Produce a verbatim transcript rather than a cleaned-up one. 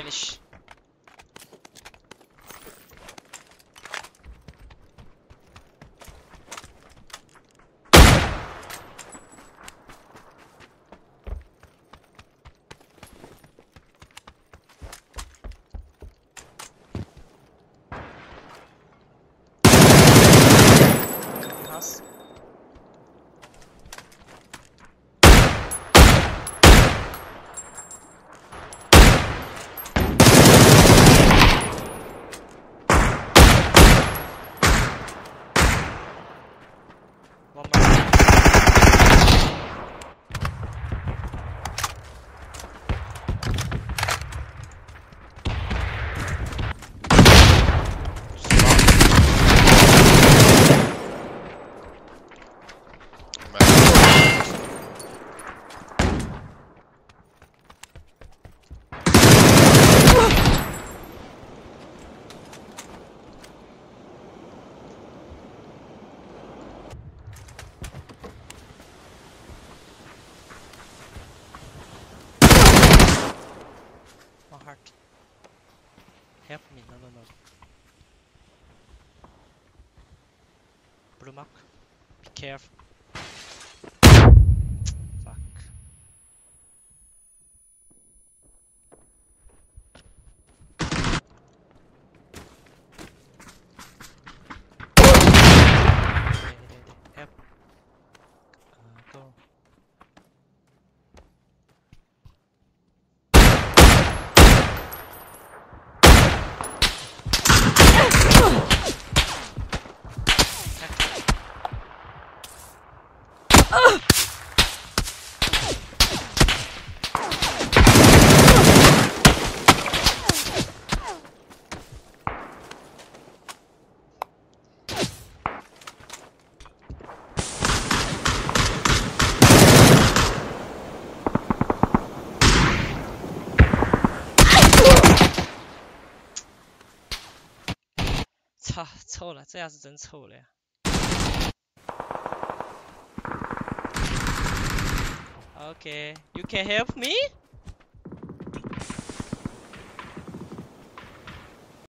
finish. House. One more. One heart. Help me, no, no, no. Blue mark. Be careful. Fuck. Help. Uh, go.操，臭了，这下是真臭了呀。Okay, you can help me?